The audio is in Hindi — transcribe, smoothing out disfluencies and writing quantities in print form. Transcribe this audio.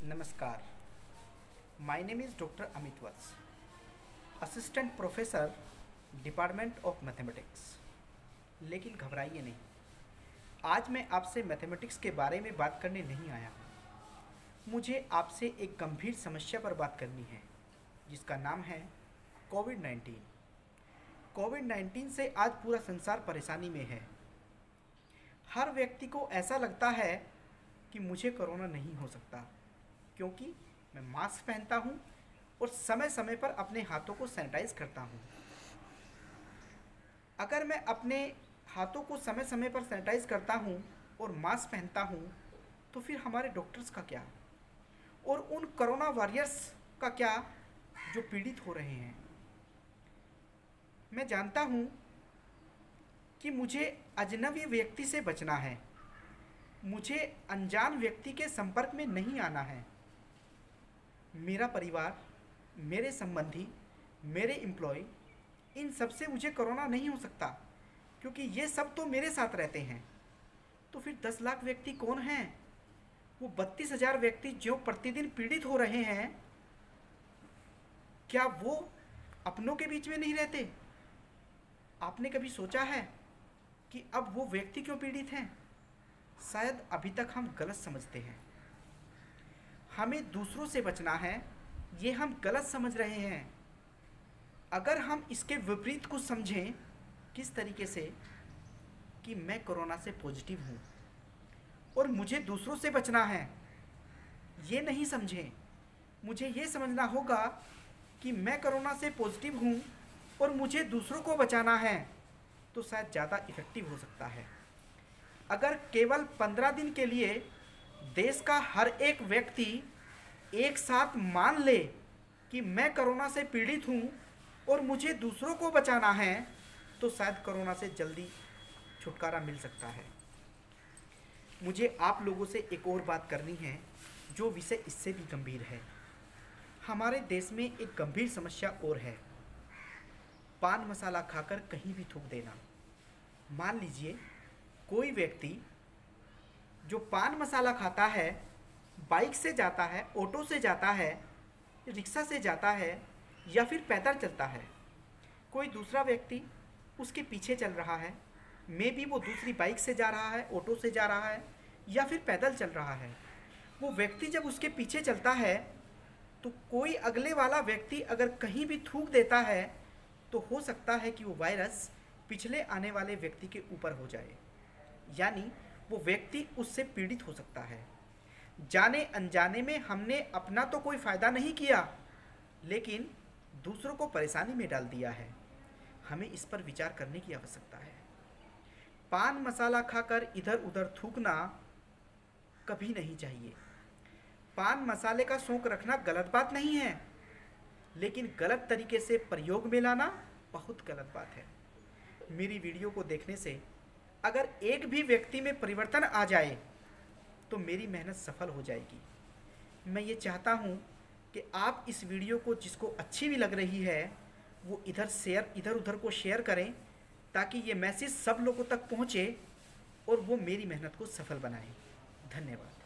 नमस्कार। My name is doctor Amit Vats, assistant professor, department of mathematics. लेकिन घबराइए नहीं, आज मैं आपसे मैथमेटिक्स के बारे में बात करने नहीं आया हूँ। मुझे आपसे एक गंभीर समस्या पर बात करनी है, जिसका नाम है कोविड-19। कोविड-19 से आज पूरा संसार परेशानी में है। हर व्यक्ति को ऐसा लगता है कि मुझे कोरोना नहीं हो सकता, क्योंकि मैं मास्क पहनता हूँ और समय समय पर अपने हाथों को सैनिटाइज करता हूँ। अगर मैं अपने हाथों को समय समय पर सैनिटाइज करता हूँ और मास्क पहनता हूँ, तो फिर हमारे डॉक्टर्स का क्या, और उन कोरोना वॉरियर्स का क्या जो पीड़ित हो रहे हैं। मैं जानता हूँ कि मुझे अजनबी व्यक्ति से बचना है, मुझे अनजान व्यक्ति के संपर्क में नहीं आना है। मेरा परिवार, मेरे संबंधी, मेरे एम्प्लॉय, इन सब से मुझे कोरोना नहीं हो सकता, क्योंकि ये सब तो मेरे साथ रहते हैं। तो फिर 10 लाख व्यक्ति कौन हैं? वो 32,000 व्यक्ति जो प्रतिदिन पीड़ित हो रहे हैं, क्या वो अपनों के बीच में नहीं रहते? आपने कभी सोचा है कि अब वो व्यक्ति क्यों पीड़ित हैं? शायद अभी तक हम गलत समझते हैं। हमें दूसरों से बचना है, ये हम गलत समझ रहे हैं। अगर हम इसके विपरीत कुछ समझें, किस तरीके से कि मैं कोरोना से पॉजिटिव हूँ और मुझे दूसरों से बचना है, ये नहीं समझें। मुझे ये समझना होगा कि मैं कोरोना से पॉजिटिव हूँ और मुझे दूसरों को बचाना है, तो शायद ज़्यादा इफ़ेक्टिव हो सकता है। अगर केवल 15 दिन के लिए देश का हर एक व्यक्ति एक साथ मान ले कि मैं कोरोना से पीड़ित हूँ और मुझे दूसरों को बचाना है, तो शायद कोरोना से जल्दी छुटकारा मिल सकता है। मुझे आप लोगों से एक और बात करनी है, जो विषय इससे भी गंभीर है। हमारे देश में एक गंभीर समस्या और है, पान मसाला खाकर कहीं भी थूक देना। मान लीजिए कोई व्यक्ति जो पान मसाला खाता है, बाइक से जाता है, ऑटो से जाता है, रिक्शा से जाता है या फिर पैदल चलता है। कोई दूसरा व्यक्ति उसके पीछे चल रहा है, मे बी वो दूसरी बाइक से जा रहा है, ऑटो से जा रहा है या फिर पैदल चल रहा है। वो व्यक्ति जब उसके पीछे चलता है, तो कोई अगले वाला व्यक्ति अगर कहीं भी थूक देता है, तो हो सकता है कि वो वायरस पिछले आने वाले व्यक्ति के ऊपर हो जाए, यानी वो व्यक्ति उससे पीड़ित हो सकता है। जाने अनजाने में हमने अपना तो कोई फ़ायदा नहीं किया, लेकिन दूसरों को परेशानी में डाल दिया है। हमें इस पर विचार करने की आवश्यकता है। पान मसाला खाकर इधर उधर थूकना कभी नहीं चाहिए। पान मसाले का शौक रखना गलत बात नहीं है, लेकिन गलत तरीके से प्रयोग में लाना बहुत गलत बात है। मेरी वीडियो को देखने से अगर एक भी व्यक्ति में परिवर्तन आ जाए, तो मेरी मेहनत सफल हो जाएगी। मैं ये चाहता हूँ कि आप इस वीडियो को, जिसको अच्छी भी लग रही है, वो इधर उधर को शेयर करें, ताकि ये मैसेज सब लोगों तक पहुँचे और वो मेरी मेहनत को सफल बनाए। धन्यवाद।